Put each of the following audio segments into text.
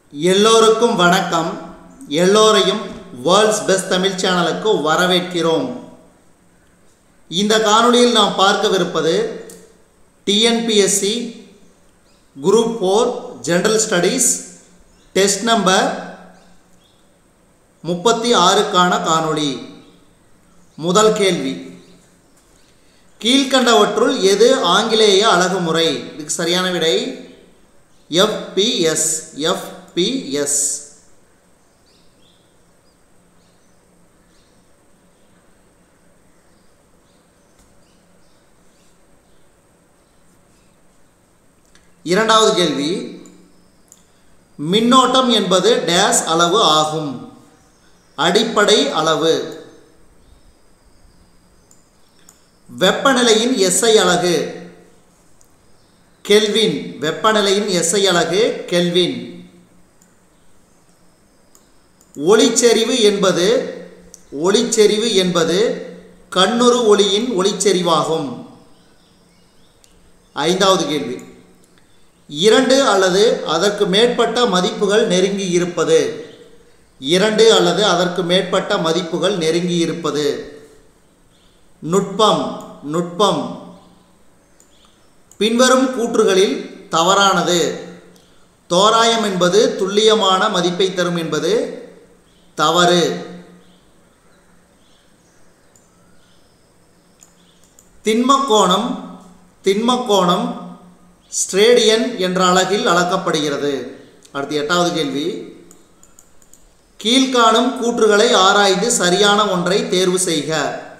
எல்லோருக்கும் வணக்கம். எல்லோரையும் வேர்ல்ட்ஸ் பெஸ்ட் தமிழ் சேனலுக்கு வரவேற்கிறோம். இந்த காணொளியில் நாம் பார்க்கவிருப்பது TNPSC group 4 general studies test number 36க்கான காணொளி. முதல் கேள்வி, கீழ்கண்டவற்றுள் எது ஆங்கிலேய அலகுமுறை? இதுக்கு சரியான விடை FPS. இரண்டாவது கேள்வி, மின்னோட்டம் என்பது டேஸ் அளவு ஆகும்? அடிப்படை அளவு. வெப்பநிலையின் SI அலகு கெல்வின். வெப்பநிலையின் SI அலகு கெல்வின். ஒளிச்செறிவு என்பது கண்ணுறு ஒளியின் ஒளிச்செறிவாகும். ஐந்தாவது கேள்வி, 2 அல்லது அதற்கு மேற்பட்ட மதிப்புகள் நெருங்கி இருப்பது. 2 அல்லது அதற்கு மேற்பட்ட மதிப்புகள் நெருங்கி இருப்பது. நுட்பம். பின்வரும் கூற்றுகளில் தவறானது. தோராயம் என்பது துல்லியமான மதிப்பை தரும் என்பது தவறு. திண்மக்கோணம் ஸ்ட்ரேடியன் என்ற அலகில் அளக்கப்படுகிறது. அடுத்து 8வது கேள்வி, கீழ்காணும் கூற்றுகளை ஆராய்ந்து சரியான ஒன்றை தேர்வு செய்க.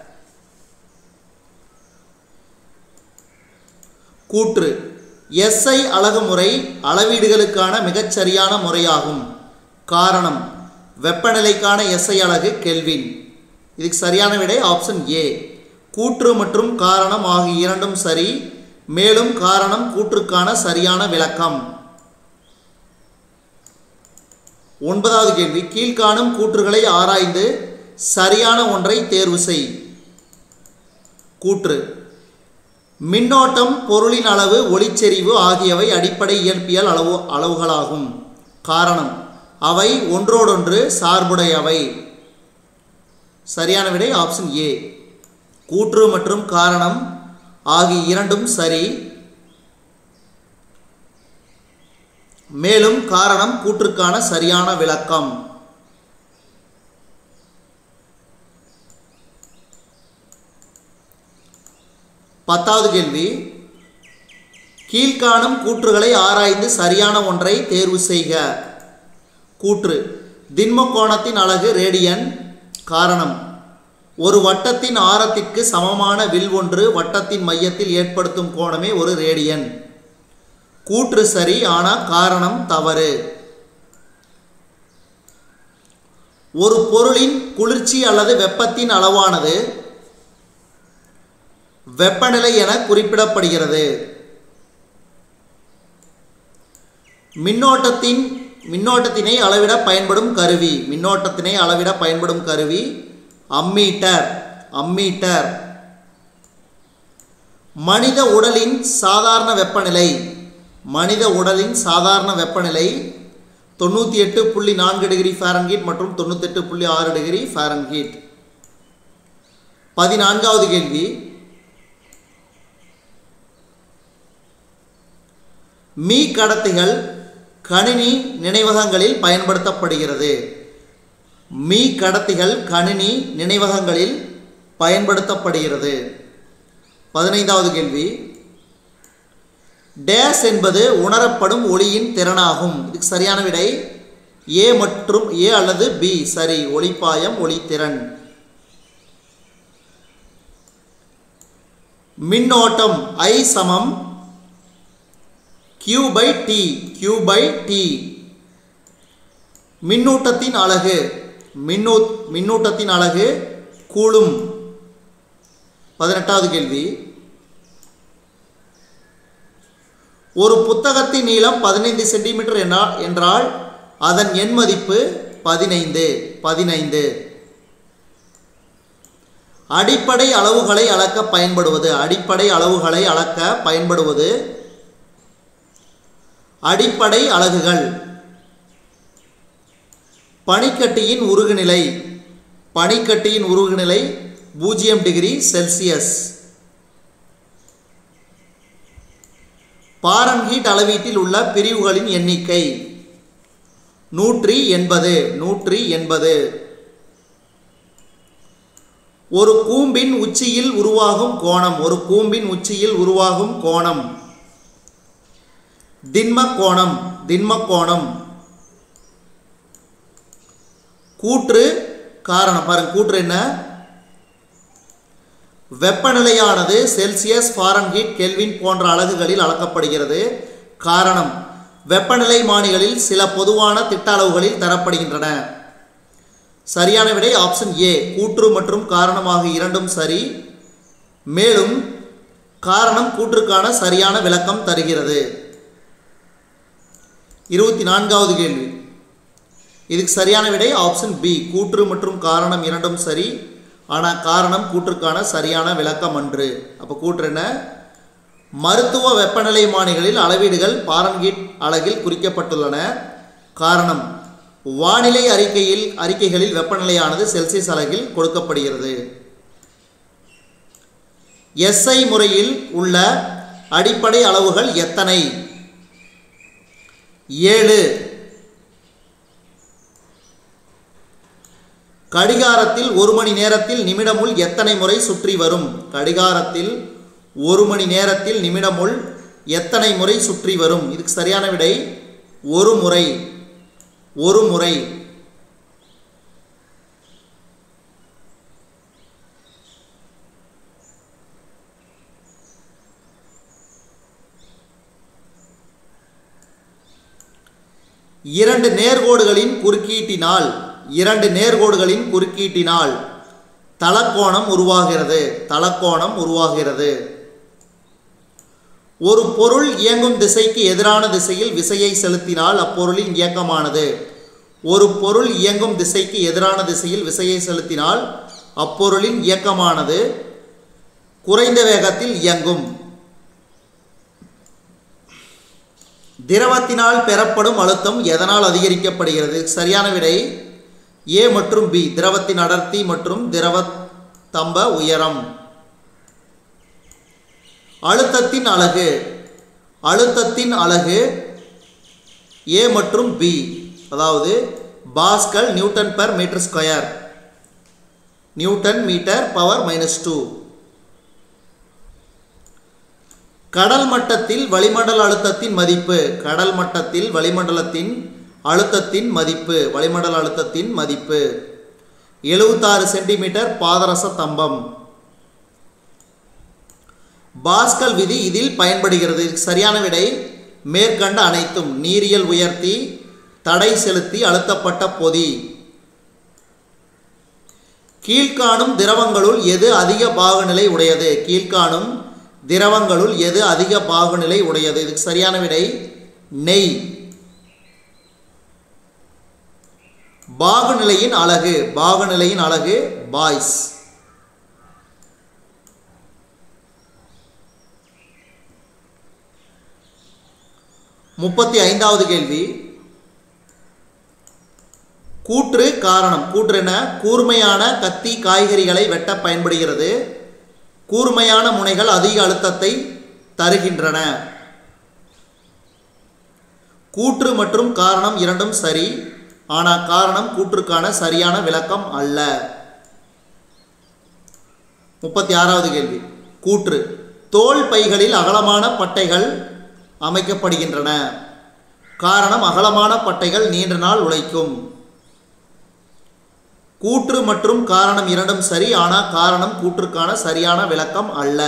கூற்று, SI அலகுமுறை அளவீடுகளுக்கான மிகச்சரியான முறையாகும். காரணம், வெப்பநிலைக்கான SI அலகு கெல்வின். இதுக்கு சரியான விடை ஆப்ஷன் A. கூற்று மற்றும் காரணம் ஆகிய இரண்டும் சரி. மேலும் காரணம் கூற்றுக்கான சரியான விளக்கம். 9வது கேள்வி, கீழ்காணும் கூற்றுகளை ஆராய்ந்து சரியான ஒன்றை தேர்வு செய். கூற்று, மின்னோட்டம், பொருளின் அளவு, ஒளிச்செறிவு ஆகியவை அடிப்படை இயற்பியல் அளவுகளாகும். காரணம், அவை ஒன்றோடொன்று சார்புடையவை. சரியான விடை ஆப்ஷன் A. கூற்று மற்றும் காரணம் ஆகிய இரண்டும் சரி. மேலும் காரணம் கூற்றுக்கான சரியான விளக்கம். 10வது கேள்வி, கீழ்காணும் கூற்றுகளை ஆராய்ந்து சரியான ஒன்றை தேர்வு செய்க. கூற்று, திண்மக்கோணத்தின் அலகு ரேடியன். காரணம், ஒரு வட்டத்தின் ஆரத்திற்கு சமமான வில் ஒன்று வட்டத்தின் மையத்தில் ஏற்படுத்தும் கோணமே ஒரு ரேடியன். கூற்று சரி, ஆனால் காரணம் தவறு. ஒரு பொருளின் குளிர்ச்சி அல்லது வெப்பத்தின் அளவானது வெப்பநிலை என குறிப்பிடப்படுகிறது. மின்னோட்டத்தினை அளவிட பயன்படும் கருவி அம்மீட்டர். மனித உடலின் சாதாரண வெப்பநிலை 98.4 டிகிரி ஃபாரன்ஹீட் மற்றும் 98.6 டிகிரி ஃபாரன்ஹீட். 14வது கேள்வி, மீ கடத்திகள் கணினி நினைவகங்களில் பயன்படுத்தப்படுகிறது. 15வது கேள்வி, டேஸ் என்பது உணரப்படும் ஒளியின் திறனாகும். இதுக்கு சரியான விடை A மற்றும் A அல்லது B. சரி, ஒளிப்பாயம், ஒளித்திறன். மின்னோட்டம் I சமம் Q/T. மின்னூட்டத்தின் அலகு கூலும். 18வது கேள்வி, ஒரு புத்தகத்தின் நீளம் 15 சென்டிமீட்டர் என்றால் அதன் எண் மதிப்பு 15. அடிப்படை அளவுகளை அளக்க பயன்படுவது அடிப்படை அலகுகள். பனிக்கட்டியின் உருகுநிலை 0 டிகிரி செல்சியஸ். பாரன்ஹீட் அளவீட்டில் உள்ள பிரிவுகளின் எண்ணிக்கை 180. ஒரு கூம்பின் உச்சியில் உருவாகும் கோணம் திண்ம கோணம். கூற்று காரணம் பாருங்க. கூற்று என்ன? வெப்பநிலையானது செல்சியஸ், ஃபாரன்ஹீட், கெல்வின் போன்ற அலகுகளில் அளக்கப்படுகிறது. காரணம், வெப்பநிலை மானிகளில் சில பொதுவான திட்ட அளவுகளில் தரப்படுகின்றன. சரியான விடை ஆப்ஷன் ஏ. கூற்று மற்றும் காரணமாக இரண்டும் சரி. மேலும் காரணம் கூற்றுக்கான சரியான விளக்கம் தருகிறது. 24வது கேள்வி. இதுக்கு சரியான விடை ஆப்ஷன் பி. கூற்று மற்றும் காரணம் இரண்டும் சரி, ஆனால் காரணம் கூற்றுக்கான சரியான விளக்கம் அன்று. அப்போ கூற்று என்ன? மருத்துவ வெப்பநிலை மானிகளில் அளவீடுகள் பாரன்ஹீட் அலகில் குறிக்கப்பட்டுள்ளன. காரணம், வானிலை அறிக்கைகளில் வெப்பநிலையானது செல்சியஸ் அலகில் கொடுக்கப்படுகிறது. எஸ்ஐ முறையில் உள்ள அடிப்படை அளவுகள் எத்தனை? 7. கடிகாரத்தில் 1 மணி நேரத்தில் நிமிடமுள் எத்தனை முறை சுற்றி வரும்? கடிகாரத்தில் 1 மணி நேரத்தில் நிமிடமுள் எத்தனை முறை சுற்றி வரும்? இதுக்கு சரியான விடை 1 முறை. இரண்டு நேர்கோடுகளின் குறுக்கீட்டினால் தலக்கோணம் உருவாகிறது. ஒரு பொருள் இயங்கும் திசைக்கு எதிரான திசையில் விசையை செலுத்தினால் அப்பொருளின் இயக்கமானது குறைந்த வேகத்தில் இயங்கும். திரவத்தினால் பெறப்படும் அழுத்தம் எதனால் அதிகரிக்கப்படுகிறது? சரியான விடை ஏ மற்றும் பி. திரவத்தின் அடர்த்தி மற்றும் திரவ தம்ப உயரம். அழுத்தத்தின் அலகு ஏ மற்றும் பி, அதாவது pascal, newton per metre square, newton metre power -2. கடல் மட்டத்தில் வளிமண்டல அழுத்தத்தின் மதிப்பு 76 சென்டிமீட்டர். பாதரச தம்பம். பாஸ்கல் விதி இதில் பயன்படுகிறது. சரியான விடை மேற்கண்ட அனைத்தும். நீரியல் உயர்த்தி, தடை செலுத்தி, அழுத்தப்பட்ட பொதி. கீழ்காணும் திரவங்களுள் எது அதிக பாகுநிலை உடையது? இதுக்கு சரியான விடை நெய். பாகுநிலையின் அலகு பாய்ஸ். 35வது கேள்வி. கூற்று காரணம். கூற்று என்ன? கூர்மையான கத்தி காய்கறிகளை வெட்ட பயன்படுகிறது. கூர்மையான முனைகள் அதிக அழுத்தத்தை தருகின்றன. கூற்று மற்றும் காரணம் இரண்டும் சரி, ஆனால் காரணம் கூற்றுக்கான சரியான விளக்கம் அல்ல. 36வது கேள்வி. கூற்று தோல் பைகளில் அகலமான பட்டைகள் அமைக்கப்படுகின்றன. காரணம் அகலமான பட்டைகள் நீண்ட நாள் உழைக்கும். கூற்று மற்றும் காரணம் இரண்டும் சரி, ஆனால் காரணம் கூற்றுக்கான சரியான விளக்கம் அல்ல.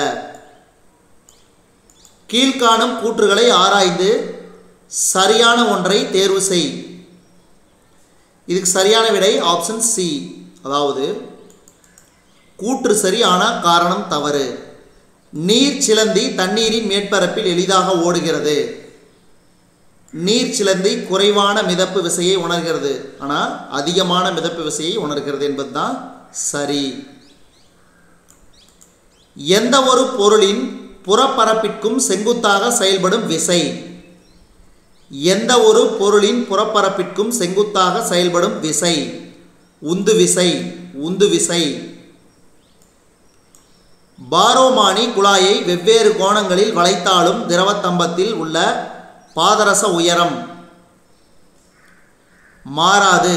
கீழ்காணும் கூற்றுகளை ஆராய்ந்து சரியான ஒன்றை தேர்வு செய். இதுக்கு சரியான விடை ஆப்ஷன் சி. அதாவது கூற்று சரி, ஆனால் காரணம் தவறு. நீர் சிலந்தி தண்ணீரின் மேற்பரப்பில் எளிதாக ஓடுகிறது. நீர் சிலந்தி குறைவான மிதப்பு விசையை உணர்கிறது, ஆனால் அதிகமான மிதப்பு விசையை உணர்கிறது என்பதுதான் சரி. எந்த ஒரு பொருளின் புறப்பரப்பிற்கும் செங்குத்தாக செயல்படும் விசை எந்த ஒரு பொருளின் புறப்பரப்பிற்கும் செங்குத்தாக செயல்படும் விசை உந்து விசை. உந்து விசை. பாரோமானி குழாயை வெவ்வேறு கோணங்களில் வளைத்தாலும் திரவத்தம்பத்தில் உள்ள பாதரச உயரம் மாறாது.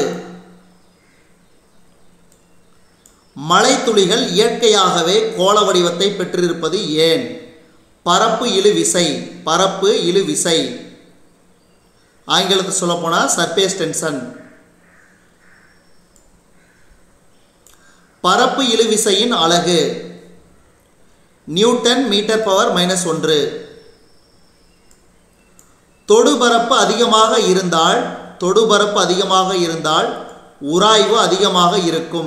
மழைத்துளிகள் இயற்கையாகவே கோள வடிவத்தை பெற்றிருப்பது ஏன்? பரப்பு இழு விசை. பரப்பு இழு விசை. ஆங்கிலத்தில் சொல்லப்போனால் சர்ஃபேஸ் டென்ஷன். பரப்பு இழு விசையின் அலகு நியூட்டன் மீட்டர் பவர் -1. தொடுபரப்பு அதிகமாக இருந்தால் உராய்வு அதிகமாக இருக்கும்.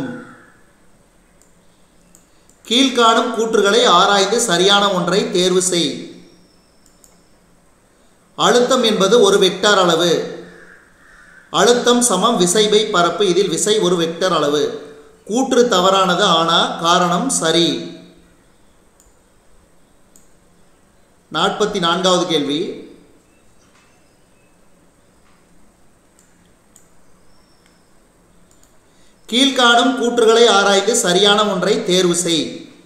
கீழ்காணும் கூற்றுகளை ஆராய்ந்து சரியான ஒன்றை தேர்வு செய். அழுத்தம் என்பது ஒரு வெக்டார் அளவு. அழுத்தம் சமம் விசை பை பரப்பு. இதில் விசை ஒரு வெக்டர் அளவு. கூற்று தவறானது. ஆனால் காரணம் சரி. 44வது கேள்வி. கீழ்காணும் கூற்றுகளை ஆராய்ந்து சரியான ஒன்றை தேர்வு செய்.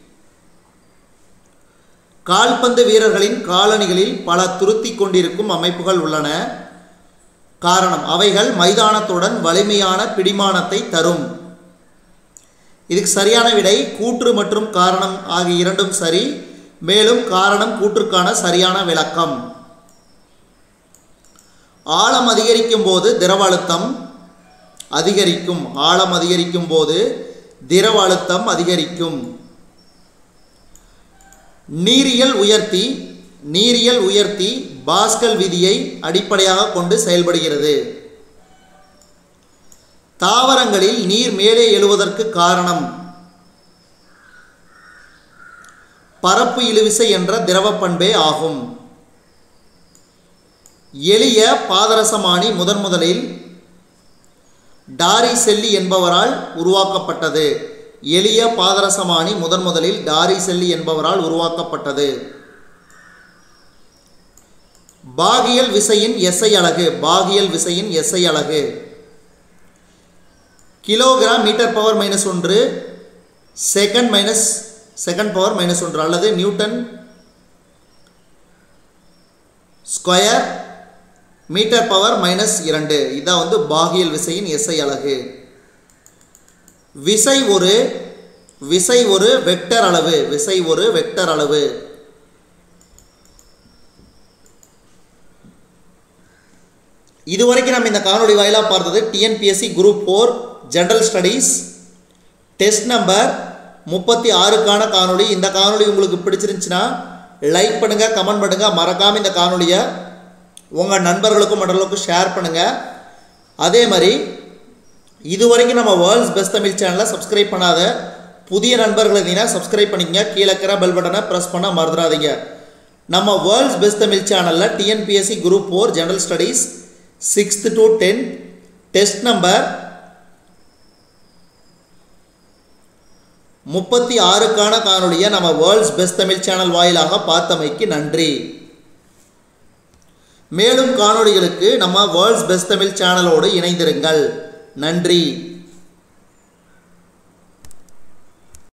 கால்பந்து வீரர்களின் காலணிகளில் பல துருத்தி கொண்டிருக்கும் அமைப்புகள் உள்ளன. காரணம் அவைகள் மைதானத்துடன் வலிமையான பிடிமானத்தை தரும். இதுக்கு சரியான விடை கூற்று மற்றும் காரணம் ஆகிய இரண்டும் சரி. மேலும் காரணம் கூற்றுக்கான சரியான விளக்கம். ஆழம் அதிகரிக்கும் போது திரவ அழுத்தம் அதிகரிக்கும். ஆழம் அதிகரிக்கும் போது திரவ அழுத்தம் அதிகரிக்கும். நீரியல் உயர்த்தி பாஸ்கல் விதியை அடிப்படையாக கொண்டு செயல்படுகிறது. தாவரங்களில் நீர் மேலே எழுவதற்கு காரணம் பரப்பு இழுவிசை என்ற திரவ பண்பே ஆகும். எளிய பாதரசமானி முதன்முதலில் டாரிசெல்லி என்பவரால் உருவாக்கப்பட்டது. எளிய பாதரசமானி முதன்முதலில் டாரிசெல்லி என்பவரால் உருவாக்கப்பட்டது. பாகியல் விசையின் எஸ்ஐ அலகு. பாகியல் விசையின் எஸ்ஐ அலகு kilogram metre power -1 second power -1 அல்லது நியூட்டன் ஸ்கொயர் மீட்டர் பவர் -2. இதான் பாகியல் விசையின் எஸ்ஐ அலகு. விசை ஒரு வெக்டர் அளவு. விசை ஒரு வெக்டர் அளவு. இதுவரைக்கும் நம்ம இந்த காணொளி வாயிலாக பார்த்தது TNPSC group 4 general studies test number 36க்கான காணொளி. இந்த காணொளி உங்களுக்கு பிடிச்சிருந்துச்சுன்னா லைக் பண்ணுங்கள், கமெண்ட் பண்ணுங்கள். மறக்காமல் இந்த காணொளியை உங்கள் நண்பர்களுக்கும் மற்றவர்களுக்கும் ஷேர் பண்ணுங்கள். அதே மாதிரி இதுவரைக்கும் நம்ம வேர்ல்ட்ஸ் பெஸ்ட் தமிழ் சேனலை சப்ஸ்கிரைப் பண்ணாத புதிய நண்பர்கள் இருந்தீங்கன்னா சப்ஸ்கிரைப் பண்ணிக்கங்க. கீழே இருக்கிற பெல் பட்டனை ப்ரெஸ் பண்ண மறந்துடாதீங்க. நம்ம வேர்ல்ட்ஸ் பெஸ்ட் தமிழ் சேனலில் TNPSC group 4 general studies 6th to 10th test number 36க்கான காணொளியை நம்ம வேர்ல்ட்ஸ் பெஸ்ட் தமிழ் சேனல் வாயிலாக பார்த்தமைக்கு நன்றி. மேலும் காணொளிகளுக்கு நம்ம வேர்ல்ட்ஸ் பெஸ்ட் தமிழ் சேனலோடு இணைந்திருங்கள். நன்றி.